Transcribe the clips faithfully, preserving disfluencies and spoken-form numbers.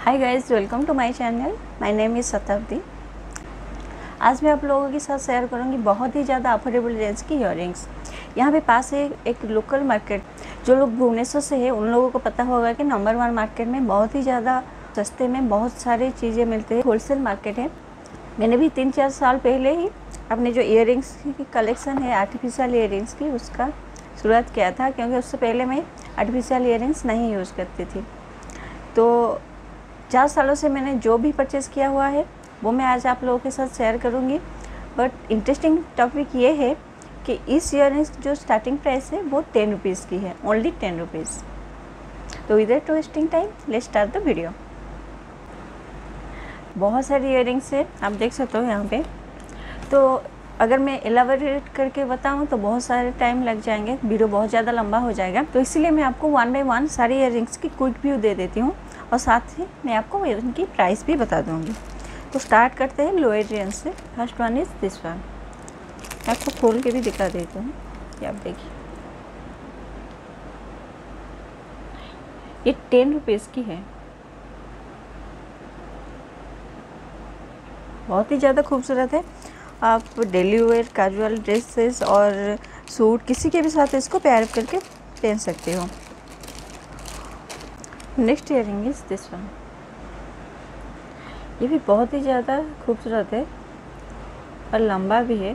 Hi guys, welcome to my channel. My name is Shatabdi. आज मैं आप लोगों के साथ शेयर करूंगी बहुत ही ज़्यादा अफोर्डेबल रेंज की इयररिंग्स। यहाँ पे पास है एक लोकल मार्केट। जो लोग भुवनेश्वर से है उन लोगों को पता होगा कि नंबर वन मार्केट में बहुत ही ज़्यादा सस्ते में बहुत सारी चीज़ें मिलती है। होलसेल मार्केट है। मैंने भी तीन चार साल पहले ही अपने जो इयररिंग्स की कलेक्शन है आर्टिफिशियल इयररिंग्स की, उसका शुरुआत किया था, क्योंकि उससे पहले मैं आर्टिफिशियल इयररिंग्स नहीं यूज़ करती थी। तो चार सालों से मैंने जो भी परचेज़ किया हुआ है वो मैं आज आप लोगों के साथ शेयर करूंगी। बट इंटरेस्टिंग टॉपिक ये है कि इस इयररिंग्स जो स्टार्टिंग प्राइस है वो टेन रुपीज़ की है, ओनली टेन रुपीज़। तो without wasting time let's start the video. बहुत सारी इयररिंग्स है, आप देख सकते हो यहाँ पे। तो अगर मैं एलाबोरेट करके बताऊँ तो बहुत सारे टाइम लग जाएंगे, वीडियो बहुत ज़्यादा लंबा हो जाएगा। तो इसलिए मैं आपको वन बाय वन सारी इयररिंग्स की क्विक व्यू दे देती हूँ और साथ ही मैं आपको इनकी प्राइस भी बता दूँगी। तो स्टार्ट करते हैं लोअर रेंज से। First one is this one. मैं आपको खोल के भी दिखा देती हूँ, ये आप देखिए। ये टेन रुपीज़ की है। बहुत ही ज़्यादा खूबसूरत है। आप डेली वेयर, कैजुअल ड्रेसेस और सूट किसी के भी साथ इसको पेयर अप करके पहन सकते हो। Next earring is this one. ये भी बहुत ही ज़्यादा खूबसूरत है और लंबा भी है।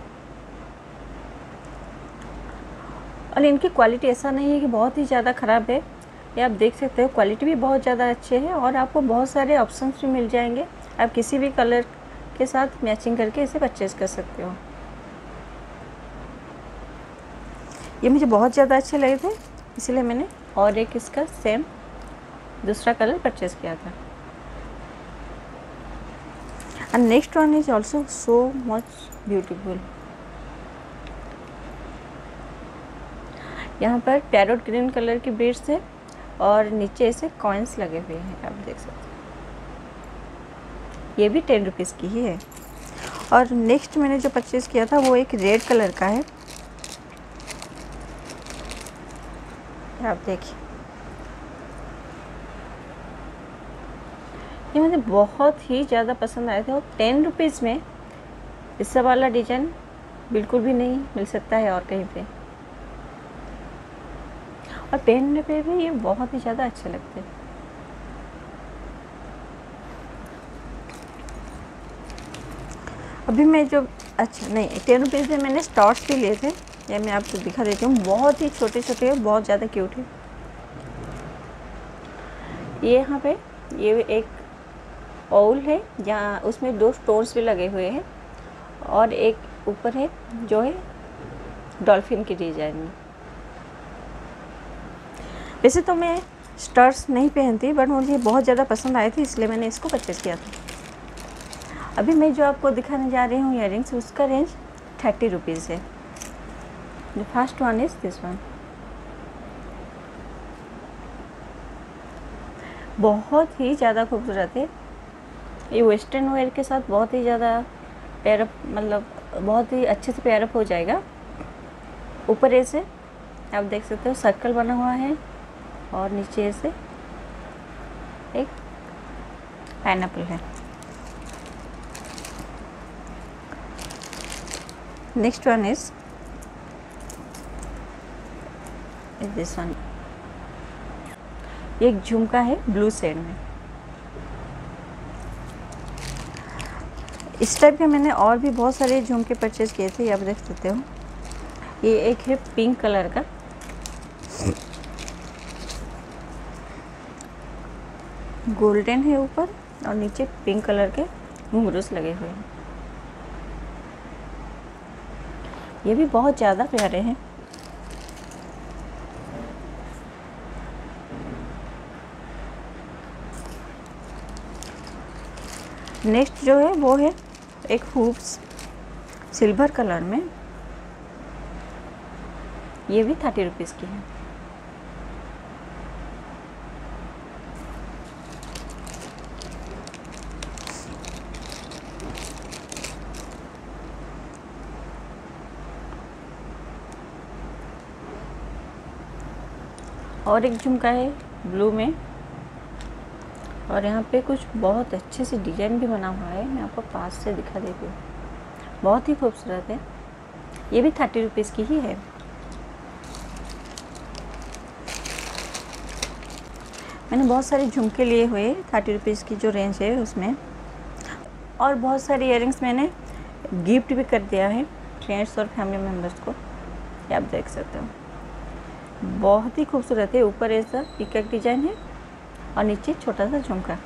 और इनकी क्वालिटी ऐसा नहीं है कि बहुत ही ज़्यादा ख़राब है। ये आप देख सकते हो, क्वालिटी भी बहुत ज़्यादा अच्छे है और आपको बहुत सारे ऑप्शंस भी मिल जाएंगे। आप किसी भी कलर के साथ मैचिंग करके इसे परचेज कर सकते हो। ये मुझे बहुत ज़्यादा अच्छे लगे थे, इसलिए मैंने और एक इसका सेम दूसरा कलर परचेज किया था। And next one is also so much beautiful. यहाँ पर पैरोट ग्रीन कलर की बीड्स है और नीचे ऐसे कॉइन्स लगे हुए हैं, आप देख सकते हो। ये भी टेन रुपीज़ की ही है। और नेक्स्ट मैंने जो परचेज़ किया था वो एक रेड कलर का है, आप देखिए। ये मुझे बहुत ही ज़्यादा पसंद आए थे और टेन रुपीज़ में इससे वाला डिज़ाइन बिल्कुल भी नहीं मिल सकता है और कहीं पे। और पहनने पे भी ये बहुत ही ज़्यादा अच्छे लगते हैं। अभी मैं जो अच्छा नहीं टेन रुपीज़ में मैंने स्टॉर्स भी लिए थे, ये मैं आपको दिखा देती हूँ। बहुत ही छोटे छोटे हैं, बहुत ज़्यादा क्यूट है। ये यहाँ पे ये एक ओल है जहाँ उसमें दो स्टोन्स भी लगे हुए हैं और एक ऊपर है जो है डॉल्फिन की डिजाइन में। वैसे तो मैं स्टर्स नहीं पहनती, बट मुझे बहुत ज़्यादा पसंद आए थे, इसलिए मैंने इसको परचेज़ किया था। अभी मैं जो आपको दिखाने जा रही हूँ इयररिंग्स, उसका रेंज थर्टी रुपीज़ है। The first one is this one. बहुत ही ज़्यादा खूबसूरत है। ये वेस्टर्न वेयर के साथ बहुत ही ज़्यादा पेयरअप, मतलब बहुत ही अच्छे से पेयरअप हो जाएगा। ऊपर ऐसे आप देख सकते हो सर्कल बना हुआ है और नीचे ऐसे एक पाइनएप्पल है। Next one is this one. एक झुमका है ब्लू शेड में। इस टाइप के मैंने और भी बहुत सारे झुमके परचेज किए थे, आप देख सकते हो। ये एक है पिंक कलर का, गोल्डन है ऊपर और नीचे पिंक कलर के घुंघरूस लगे हुए हैं। ये भी बहुत ज़्यादा प्यारे हैं। नेक्स्ट जो है वो है एक हुप्स सिल्वर कलर में। ये भी थर्टी रुपीज़ की है। और एक झुमका है ब्लू में, और यहाँ पे कुछ बहुत अच्छे से डिजाइन भी बना हुआ है, मैं आपको पास से दिखा देती हूँ। बहुत ही खूबसूरत है। ये भी थर्टी रुपीज़ की ही है। मैंने बहुत सारे झुमके लिए हुए थर्टी रुपीज़ की जो रेंज है उसमें, और बहुत सारे इयररिंग्स मैंने गिफ्ट भी कर दिया है फ्रेंड्स और फैमिली मेम्बर्स को। ये आप देख सकते हो, बहुत ही खूबसूरत है। ऊपर ऐसा पिकअप डिजाइन है और नीचे छोटा सा झुमका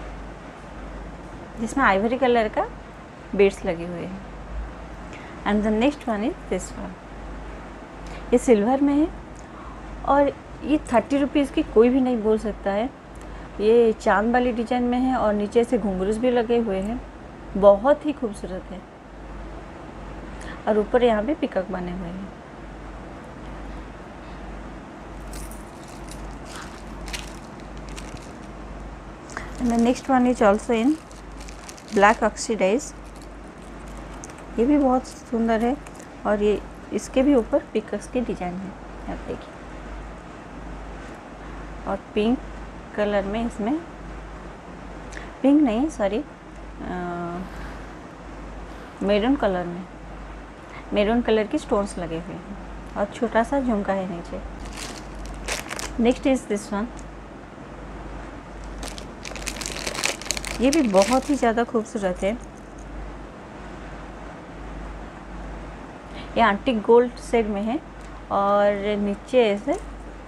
जिसमें आइवरी कलर का बीड्स लगे हुए हैं। And the next one is this one. ये सिल्वर में है और ये थर्टी रुपीज़ की कोई भी नहीं बोल सकता है। ये चांद वाली डिजाइन में है और नीचे से घुंघरूस भी लगे हुए हैं। बहुत ही खूबसूरत है और ऊपर यहाँ पे पिकअप बने हुए हैं। And the next one is also in black oxidise. ये भी बहुत सुंदर है और ये इसके भी ऊपर पिकअप्स की डिजाइन है, आप देखिए। और पिंक कलर में, इसमें पिंक नहीं सॉरी मैरून कलर में मैरून कलर की स्टोन्स लगे हुए हैं और छोटा सा झुमका है नीचे। Next is this one. ये भी बहुत ही ज़्यादा खूबसूरत है। ये एंटीक गोल्ड शेड में है और नीचे ऐसे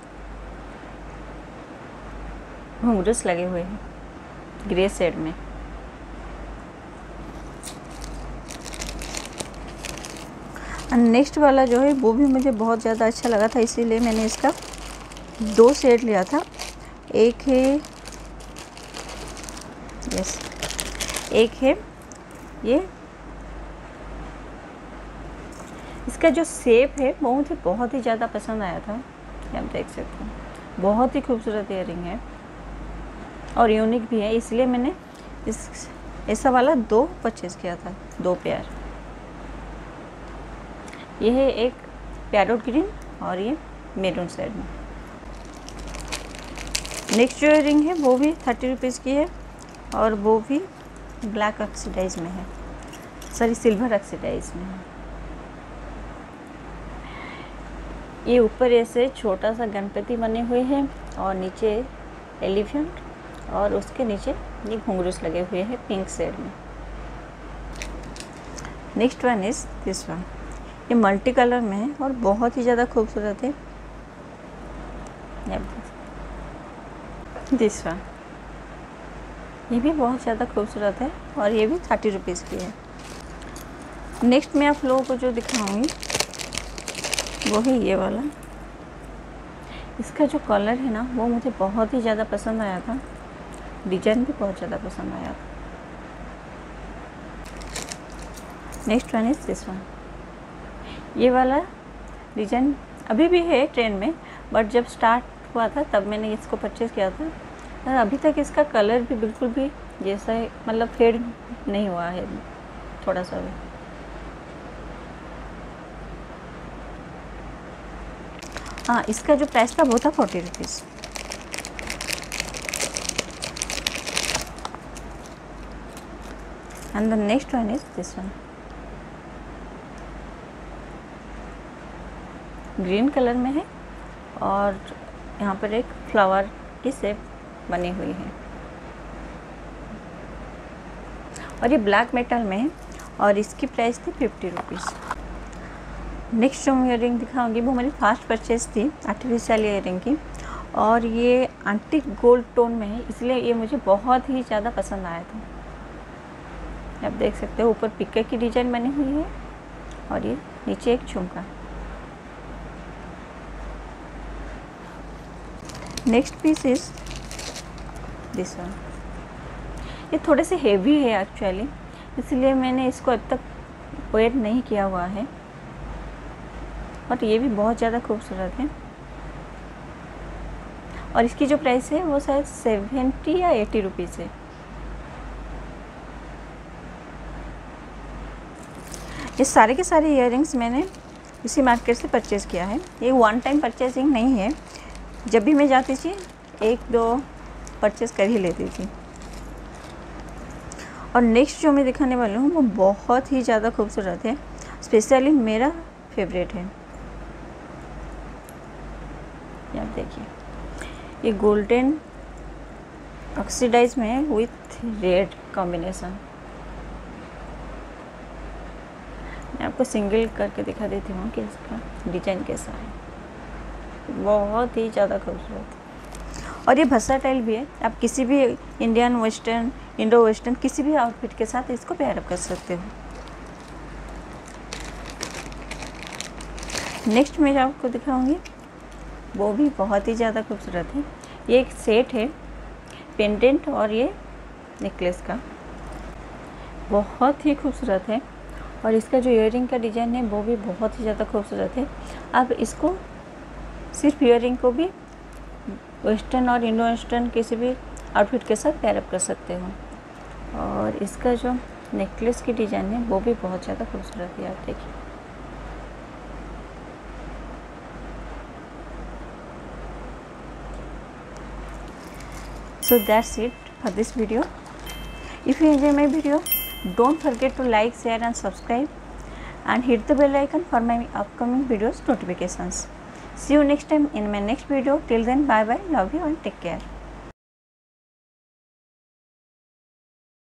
घुंघरूस लगे हुए हैं ग्रे शेड में। नेक्स्ट वाला जो है वो भी मुझे बहुत ज़्यादा अच्छा लगा था, इसीलिए मैंने इसका दो सेट लिया था। एक है यस एक है ये, इसका जो शेप है वो मुझे बहुत ही ज़्यादा पसंद आया था। आप देख सकते हैं, बहुत ही खूबसूरत इयररिंग है और यूनिक भी है, इसलिए मैंने इस ऐसा वाला दो परचेज़ किया था, दो पेयर। ये है एक पैरोट ग्रीन और ये मैरून शेड में। नेक्स्ट जो इयररिंग है वो भी थर्टी रुपीज़ की है और वो भी ब्लैक ऑक्सीडाइज में है, सॉरी सिल्वर ऑक्सीडाइज में है। ये ऊपर ऐसे छोटा सा गणपति बने हुए हैं और नीचे एलिफेंट और उसके नीचे ये घुंघरूस लगे हुए हैं पिंक शेड में। Next one is this one. ये मल्टी कलर में है और बहुत ही ज़्यादा खूबसूरत है। दिस वन, ये भी बहुत ज़्यादा खूबसूरत है और ये भी थर्टी रुपीज़ की है। नेक्स्ट मैं आप लोगों को जो दिखाऊंगी वो है ये वाला। इसका जो कलर है ना वो मुझे बहुत ही ज़्यादा पसंद आया था, डिजाइन भी बहुत ज़्यादा पसंद आया था। Next one is this one. ये वाला डिजाइन अभी भी है ट्रेंड में, बट जब स्टार्ट हुआ था तब मैंने इसको परचेज़ किया था और अभी तक इसका कलर भी बिल्कुल भी जैसा है, मतलब फेड नहीं हुआ है थोड़ा सा भी। हाँ, इसका जो प्राइस था वो था forty rupees. And the next one is this one. Green colour में है और यहाँ पर एक फ्लावर की शेप बनी हुई है और ये ब्लैक मेटल में है और इसकी प्राइस थी फिफ्टी रुपीज़। नेक्स्ट जो इयररिंग दिखाऊंगी वो मेरी फास्ट परचेज थी आर्टिफिशियल इयररिंग की और ये एंटीक गोल्ड टोन में है, इसलिए ये मुझे बहुत ही ज़्यादा पसंद आया था। आप देख सकते हो ऊपर पिक्के की डिजाइन बनी हुई है और ये नीचे एक झुमका। Next piece is this one. ये थोड़े से हेवी है एक्चुअली, इसलिए मैंने इसको अब तक वेयर नहीं किया हुआ है, बट ये भी बहुत ज़्यादा खूबसूरत है और इसकी जो प्राइस है वो शायद सेवेंटी या एटी रुपीज़ है। ये सारे के सारे इयररिंग्स मैंने इसी मार्केट से परचेज़ किया है। ये वन टाइम परचेजिंग नहीं है, जब भी मैं जाती थी एक दो परचेज़ कर ही लेती थी। और नेक्स्ट जो मैं दिखाने वाली हूँ वो बहुत ही ज़्यादा खूबसूरत है, स्पेशली मेरा फेवरेट है। आप देखिए, ये गोल्डन ऑक्सीडाइज में है विथ रेड कॉम्बिनेशन। मैं आपको सिंगल करके दिखा देती हूँ कि इसका डिजाइन कैसा है। बहुत ही ज़्यादा खूबसूरत है और ये वर्सेटाइल भी है। आप किसी भी इंडियन, वेस्टर्न, इंडो वेस्टर्न किसी भी आउटफिट के साथ इसको पेयर अप कर सकते हो। नेक्स्ट मैं आपको दिखाऊंगी वो भी बहुत ही ज़्यादा खूबसूरत है। ये एक सेट है पेंडेंट और ये नेकलेस का, बहुत ही खूबसूरत है। और इसका जो ईयरिंग का डिज़ाइन है वो भी बहुत ही ज़्यादा खूबसूरत है। आप इसको सिर्फ ईयरिंग को भी वेस्टर्न और इंडो वेस्टर्न किसी भी आउटफिट के साथ पेयर अप कर सकते हो। और इसका जो नेकलेस की डिज़ाइन है वो भी बहुत ज़्यादा खूबसूरत है। आप देखिए, so that's it for this video. If you enjoy my video, don't forget to like, share and subscribe and hit the bell icon for my upcoming videos notifications. See you next time in my next video. Till then, bye bye, love you and take care.